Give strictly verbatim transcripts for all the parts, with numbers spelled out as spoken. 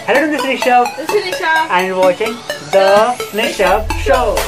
Hello, this is Rishabh. This is Nisha. And you're watching The Nishabh Show.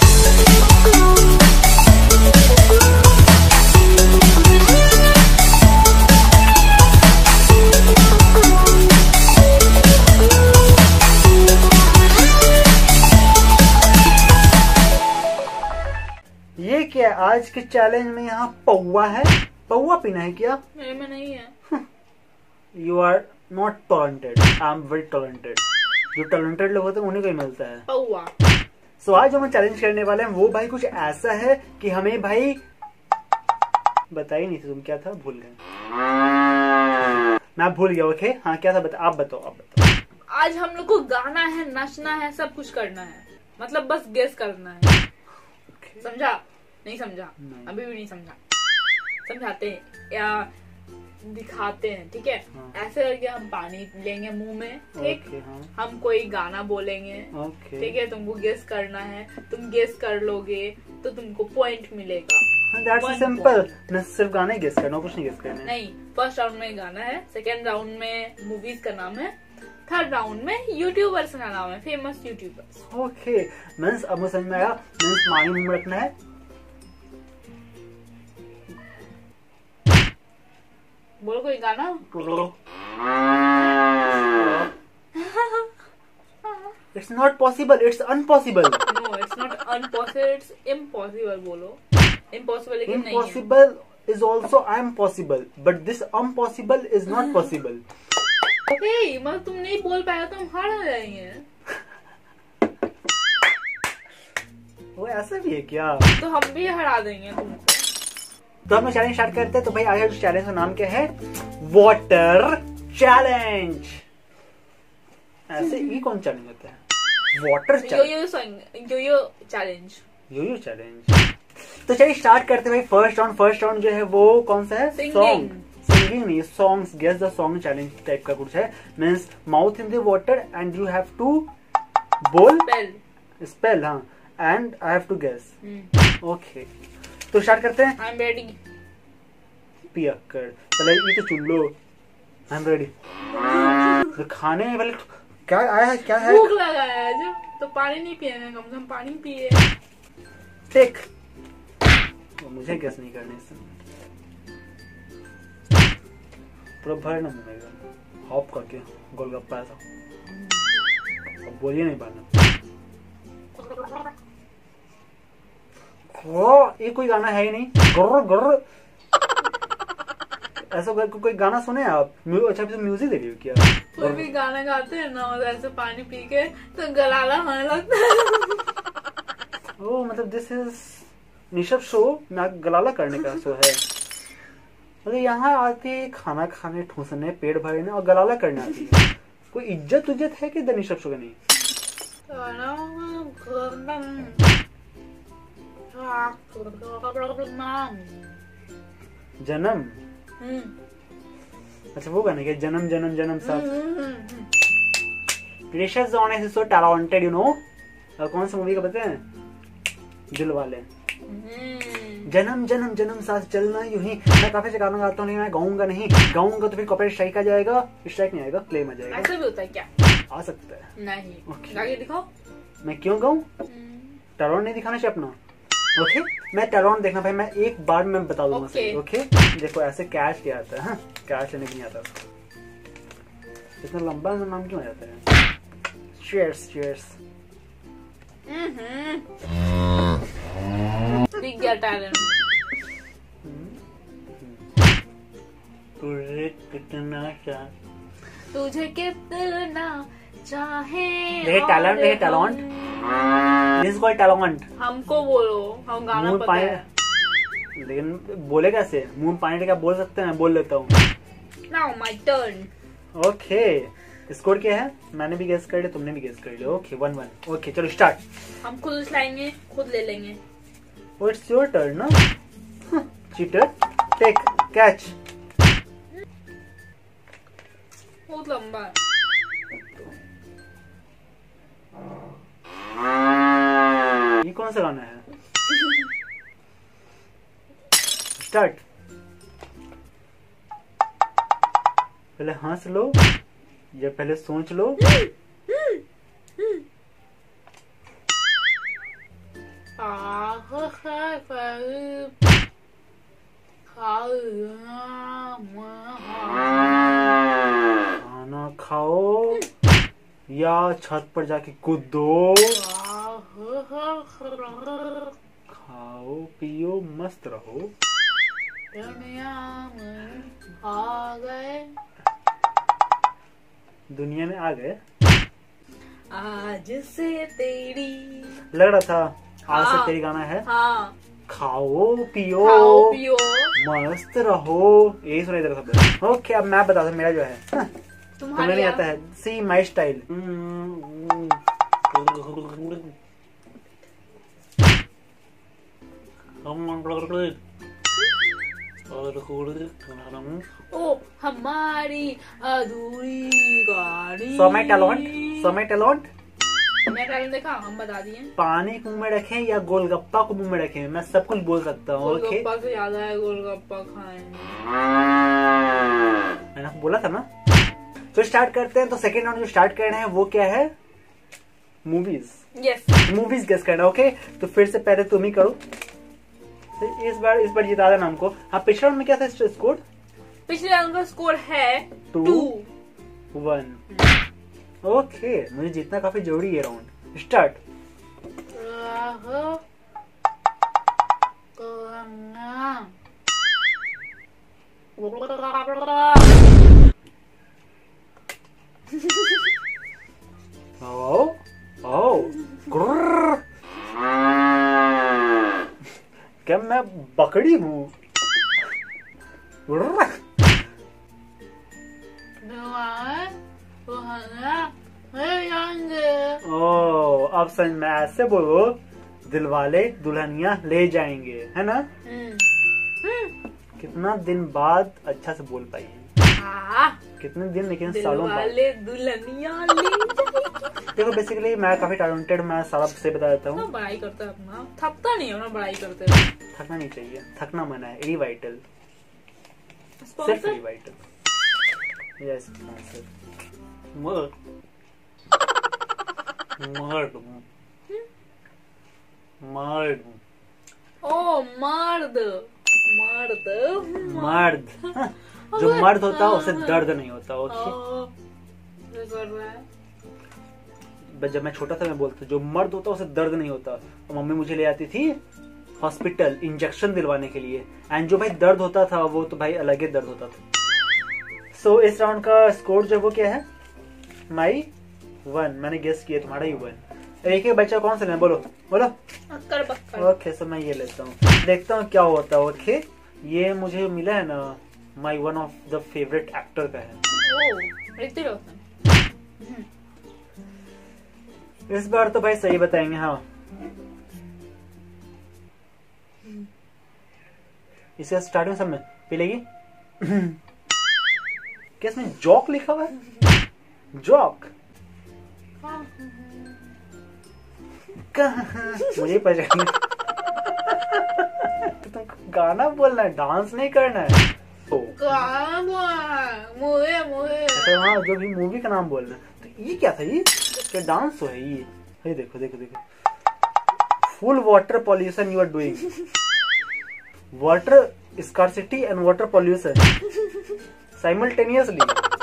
ये क्या आज के challenge में यहाँ पौवा है? पौवा पीना है क्या? मेरे में नहीं है. You are not talented. I am very talented. जो talented लोग होते हैं उन्हीं को ही मिलता है पौवा. सो so, आज जो हम चैलेंज करने वाले हैं वो भाई कुछ ऐसा है कि हमें भाई बता ही नहीं था. तुम क्या था भूल गए. मैं भूल गया. ओके हाँ क्या था बता. आप बताओ आप बताओ. आज हम लोग को गाना है, नाचना है, सब कुछ करना है. मतलब बस गेस करना है. okay. समझा? नहीं समझा? नहीं. अभी भी नहीं समझा. समझाते हैं या दिखाते हैं. ठीक है. हाँ. ऐसे करके हम पानी लेंगे मुंह में. ठीक. okay, हाँ. हम कोई गाना बोलेंगे. okay. ठीक है. तुमको गेस करना है. तुम गेस कर लोगे तो तुमको पॉइंट मिलेगा. That's simple. मैं सिर्फ गाना ही गेस करना, कुछ नहीं गेस करना. नहीं, फर्स्ट राउंड में गाना है, सेकेंड राउंड में मूवीज का नाम है, थर्ड राउंड में यूट्यूबर्स का नाम है, फेमस यूट्यूबर्स. ओके मींस अब मुझे समझ में आया. मींस पानी मुंह में रखना है. बोलो कोई गाना. It's not possible. It's unpossible. No it's not unpossible. It's impossible. बोलो इम्पॉसिबल. लेकिन नहीं है. Impossible is also I'm possible, but this impossible is not possible. Okay मतलब तुम नहीं बोल पाया तो हम हार हो जाएंगे. वो ऐसा भी है क्या? तो हम भी हरा देंगे तुमको. तो हम चैलेंज स्टार्ट करते हैं. तो भाई आज चैलेंज का नाम क्या है? Water challenge. ऐसे ही कौन चैलेंज होता है? Water yo challenge. Yo song yo yo challenge. Yo yo challenge. तो चलिए स्टार्ट करते हैं भाई. फर्स्ट राउंड फर्स्ट राउंड जो है वो कौन सा है? सॉन्ग. सिंगिंग नहीं, songs. Guess the song challenge type का कुछ है. Means mouth in the water and you have to बोल स्पेल स्पेल. हाँ and I have to guess. Okay तो स्टार्ट करते हैं. I am ready. पियक्कर पहले ये तो चुन लो. I am ready. तो खाने में पहले क्या आया है? क्या है? भूख लगा है जो तो पानी नहीं पिएंगे. कम से कम पानी पिए. टेक. मुझे गेस नहीं करने से पूरा भर ना मिलेगा. हॉप करके गोलगप्पा ऐसा. अब बोलिए नहीं पाना. ओ ये कोई गाना है ही नहीं. गुर्र गुर्र ऐसा को, कोई गाना सुने आप? अच्छा तो म्यूजिक दे रही हो क्या? कोई भी गाना गाते हैं ना ऐसे पानी पी के तो गलाला होने लगता है. ओ मतलब दिस इज निशब शो में गलाला करने का शो है. मतलब यहाँ आते खाना खाने, ठूसने, पेट भरने और गलाला करने आती है. कोई इज्जत उज्जत है कि द निशब शो का? नहीं. जन्म. अच्छा वो गाना क्या? जन्म जन्म जन्म साथ. Rishabh John is so talented you know. कौन सी मूवी का पता है? दिल वाले. जन्म जन्म जन्म साथ चलना यूं ही. मैं काफी से गाना गाता हूँ लेकिन मैं गाऊंगा नहीं. गाऊंगा तो फिर कॉपीराइट स्ट्राइक आ जाएगा. स्ट्राइक नहीं आएगा, क्लेम आ जाएगा. ऐसा भी होता है क्या? आ सकता है. नहीं. okay. आगे दिखाओ. मैं क्यों गाऊं? टैलेंट नहीं दिखाना चाहिए अपना. Okay okay? मैं टैलेंट देखना भाई. मैं एक बार में बता दूंगा. Okay okay. okay? देखो ऐसे कैश क्या आता है. कैश लेने की नहीं आता. इतना लंबा नाम क्यों आ जाता है? Cheers cheers. दिख गया टैलेंट. तुझे कितना चाह तुझे कितना चाहे. ये टैलेंट है. टैलेंट दिस कोई टैलेंट. हमको बोलो. हम गाना मुंह पता पानी है. लेकिन बोले कैसे? मुंह पानी क्या बोल सकते हैं? बोल लेता हूँ. Now my turn. Okay score क्या है? मैंने भी गेस कर लिया, तुमने भी गेस कर लिया. Okay one one. ओके चलो स्टार्ट. हम खुद उछलाएंगे, खुद ले लेंगे. इट्स योर टर्न ना. चीटर. Take catch. बहुत लंबा है. ये कौन सा गाना है? स्टार्ट. पहले हंस लो, ये पहले सोच लो। खाना खाओ या छत पर जाके कूदो। खाओ पियो मस्त रहो। आ गए दुनिया में आ गए। आज से तेरी लग रहा था आज हाँ, से तेरी गाना है। हाँ खाओ पियो खाओ पियो मस्त रहो, यही सुनाई दे रहा था। ओके अब मैं बताता हूँ मेरा जो है। तुम्हें नहीं आता है। सी माई स्टाइल। ओ हमारी अधूरी गाड़ी। So my talent, so my talent. मैं टैलेंट देखा, हम बता दिए। पानी को मुंह में रखें या गोलगप्पा को मुंह में रखें, मैं सब कुछ बोल सकता हूँ। ओके गोलगप्पा से याद आया, गोलगप्पा खाएंगे। मैंने आपको बोला था ना। तो स्टार्ट करते हैं। तो सेकंड राउंड जो स्टार्ट कर रहे हैं वो क्या है? मूवीज। यस, मूवीज गेस करना। ओके तो फिर से पहले तुम ही करो। इस बार इस बार जिता देना हमको। हाँ पिछले राउंड में क्या था स्कोर? पिछले राउंड का स्कोर है टू टू वन। ओके मुझे जीतना काफी जरूरी है। Round start. ओ ओ गुर्र। क्या मैं बकरी हूँ? गुर्र। ओ अब समझ में ऐसे बोलो, दिलवाले दुल्हनिया ले जाएंगे, है ना? कितना दिन बाद अच्छा से बोल पाई है। कितने दिन लेकिन सालों बाद। दिलवाले दुल्हनिया ले जाएंगे। देखो बेसिकली मैं काफी टैलेंटेड, मैं सारा से बता देता हूँ। बड़ाई करता है अपना, थकता नहीं है अपना बड़ाई करते हुए। थकना नहीं चाहिए, थकना मना है। रिवाइटल, सिर्फ स्पॉन्सर रिवाइटल। यस मर्द मर्द मर्द ओ मर्द मर्द मर्द। जो मर्द होता है उसे दर्द नहीं होता। ओके कर रहा है। बस जब मैं छोटा था मैं बोलता जो मर्द होता है उसे दर्द नहीं होता। तो मम्मी मुझे ले आती थी हॉस्पिटल इंजेक्शन दिलवाने के लिए। एंड जो भाई दर्द होता था वो तो भाई अलग ही दर्द होता था। सो so, इस राउंड का स्कोर जो वो क्या है? My one. मैंने गेस किया, तुम्हारा ही वन। एक एक बच्चा कौन सा लेना? बोलो बोलो। अक्कर बक्कर। ओके सो मैं ये लेता हूँ, देखता हूँ क्या होता है। ओके ये मुझे मिला है ना, my one of the favourite actor का है। ओह ऋतिक रोशन। इस बार तो भाई सही बताएंगे। हाँ इसे स्टार्टिंग सब में पिलेगी। क्या इसमें जॉक लिखा हुआ है? जॉक मुझे पता तुम गाना बोलना है, डांस नहीं करना है। तो मुहे मुहे। अच्छा हाँ जो भी मूवी का नाम बोलना है। तो ये क्या था? ये क्या डांस तो है ये? अरे देखो देखो देखो। Full water pollution you are doing. Water scarcity and water pollution simultaneously.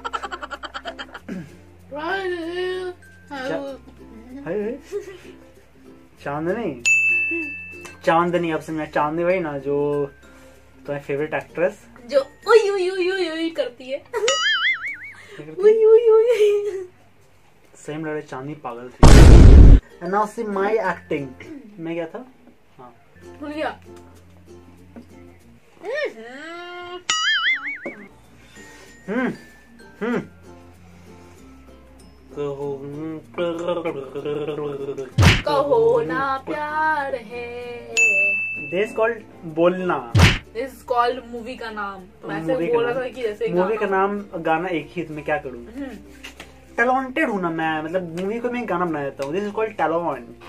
Chandni Chandni अब से मैं चांदनी वही ना जो तुम्हारी फेवरेट एक्ट्रेस जो उई उई उई उई उई करती है। उई उई उई। सेम लड़े चांदनी पागल थी। And now see my acting. मैं क्या था? हाँ भूल गया। हम्म हम्म कहो ना प्यार है। दिस कॉल्ड बोलना। दिस इज कॉल्ड मूवी का नाम। तो ऐसे मूवी बोल का रहा था कि जैसे मूवी का गाना- नाम गाना एक ही, तो मैं क्या करूँ? टैलेंटेड हूँ ना मैं, मतलब मूवी को मैं गाना बना देता हूँ। This is called talent.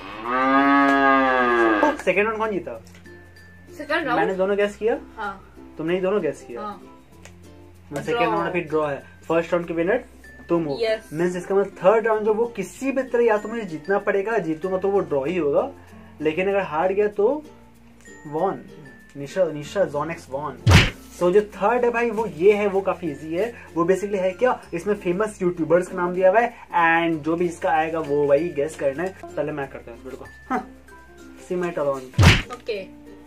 Second round कौन जीता? सेकंड मैंने राउंड। दोनों गैस किया, हाँ तुमने ही दोनों गैस किया। हाँ। सेकंड राउंड अभी ड्रॉ है। फर्स्ट राउंड के विनर तुम हो। yes. मीन्स इसका मतलब थर्ड राउंड जो वो किसी भी तरह या तो मुझे जीतना पड़ेगा, जीतूंगा तो वो ड्रॉ ही होगा, लेकिन अगर हार गया तो वॉन, निशा निशा जोनेक्स वॉन। तो जो थर्ड है भाई वो ये है, वो काफी इजी है। वो बेसिकली है क्या, इसमें फेमस यूट्यूबर्स का नाम दिया हुआ है एंड जो भी इसका आएगा वो वही गेस करना है। पहले मैं करता हूँ इस वीडियो को। हाँ, सी माय टैलेंट। ओके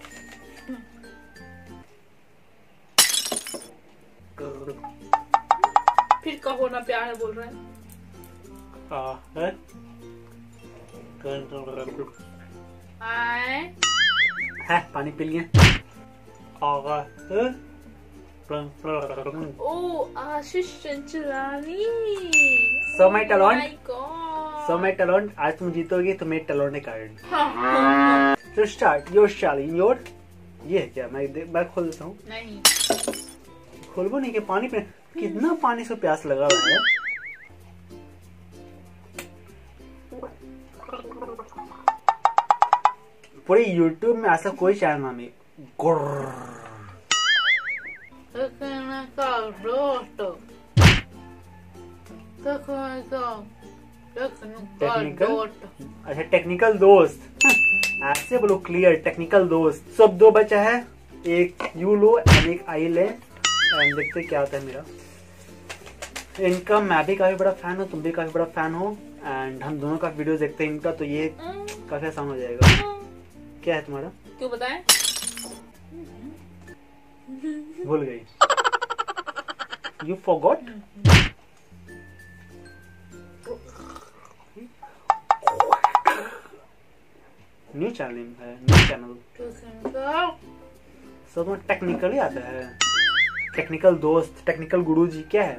फिर कहो ना प्यार है बोल रहे हैं। आ, है? आए है, पानी पी लिए। ओ आशीष Chanchlani. So my talent. Oh my God. So my talent, आज तुम जीतोगे तो मेरे टैलेंट कार्ड। हाँ, हाँ, तो स्टार्ट योर शाली योर। ये है क्या, मैं मैं खोल देता हूँ। नहीं खोलबो नहीं कि पानी पे कितना पानी से प्यास लगा हुआ है। पूरे यूट्यूब में ऐसा कोई चैनल नाम है टेक्निकल। अच्छा टेक्निकल दोस्त, ऐसे बोलो क्लियर टेक्निकल दोस्त। सब दो बचा है, एक यू लो एंड एक आई ले एंड देखते क्या आता है मेरा। इनका मैं भी काफी बड़ा फैन हूँ, तुम भी काफी बड़ा फैन हो एंड हम दोनों का वीडियो देखते हैं इनका, तो ये काफी आसान हो जाएगा। क्या है तुम्हारा? क्यों बताएं? भूल गई। You forgot? न्यू चैनल है, न्यू चैनल सब टेक्निकल ही आता है। टेक्निकल दोस्त, टेक्निकल गुरुजी क्या है?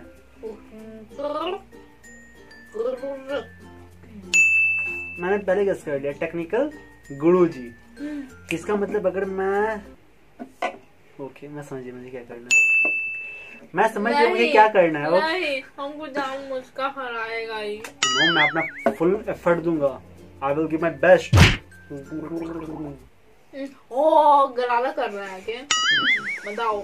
मैंने पहले गेस कर लिया, टेक्निकल गुरुजी। इसका मतलब अगर मैं ओके मैं समझ मुझे क्या करना है, मैं समझ गया मुझे क्या करना है। नहीं, हमको जाम मुझका हराएगा ही। नो, मैं अपना फुल एफर्ट दूंगा। I will give my best. ओ गरारा कर रहा है क्या? बताओ।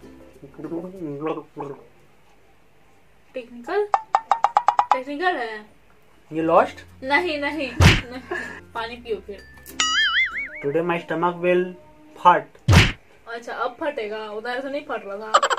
टेक्निकल टेक्निकल है ये। लॉस्ट? नहीं नहीं, नहीं। पानी पियो फिर। टुडे माय स्टमक विल फट। अच्छा अब फटेगा, उधर से नहीं फट रहा था।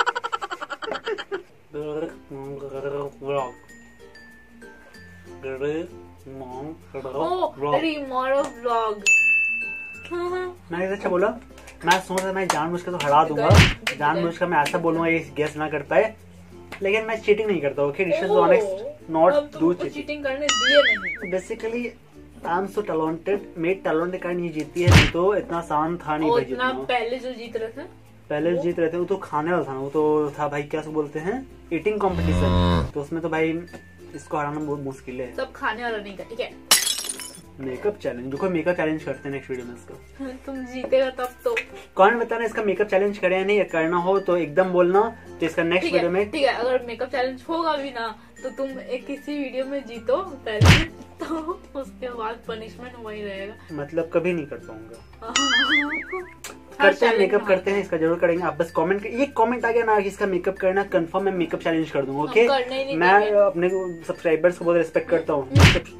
ओ रिमोरो व्लॉग। मैंने अच्छा बोला, मैं सोच रहा मैं जानबूझ के तो हरा दूंगा, जानबूझ कर मैं ऐसा बोलूंगा ये गेस ना कर पाए, लेकिन मैं चीटिंग नहीं करता। Okay, this is honest not do cheating करने दिए नहीं। Basically I am so talented, मेरे टैलेंट के कारण ये जीती है, नहीं तो इतना आसान था नहीं भाई जीतना। पहले जो जीत रहे थे पहले जीत रहे थे वो तो खाने वाला था ना, वो तो था भाई क्या बोलते हैं ईटिंग कंपटीशन, तो उसमें तो भाई इसको हराना बहुत मुश्किल है। सब खाने वाला नहीं था, ठीक है। मेकअप चैलेंज, जो कोई मेकअप चैलेंज करते हैं नेक्स्ट वीडियो में इसका। तुम जीतेगा तब तो। कौन बताना इसका मेकअप चैलेंज करे या नहीं, या करना हो तो एकदम बोलना, तो इसका नेक्स्ट वीडियो में। ठीक है, अगर मेकअप चैलेंज होगा भी ना तो तुम एक किसी वीडियो में जीतो पहले, तो उसके बाद पनिशमेंट वही रहेगा। मतलब कभी नहीं कर पाऊंगा। करते हैं मेकअप करते हैं, इसका जरूर करेंगे। आप बस कमेंट, ये कमेंट आ गया ना इसका मेकअप करना कंफर्म, मैं मेकअप चैलेंज कर दूंगा। ओके, मैं अपने सब्सक्राइबर्स को बहुत रिस्पेक्ट करता हूँ।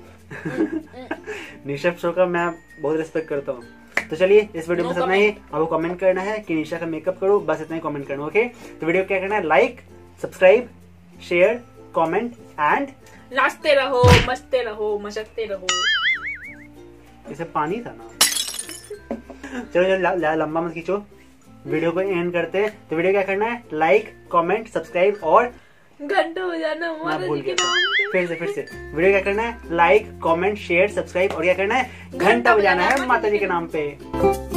निशा शो का मैं बहुत रिस्पेक्ट करता हूँ। तो चलिए इस वीडियो में इतना ही। आपको कमेंट करना है कि निशा का मेकअप करो, बस इतना ही कमेंट करना। ओके, तो वीडियो क्या करना है, like subscribe share comment and नाचते रहो, मचते रहो, मचकते रहो। इसे पानी था ना। चलो चलो लंबा मत खींचो, वीडियो को एंड करते हैं। तो वीडियो क्या करना है, लाइक कमेंट सब्सक्राइब और घंटा हो जाना माता जी के नाम पे। फिर से फिर से वीडियो क्या करना है, लाइक कमेंट शेयर सब्सक्राइब और क्या करना है, घंटा बजाना है माता जी के नाम पे।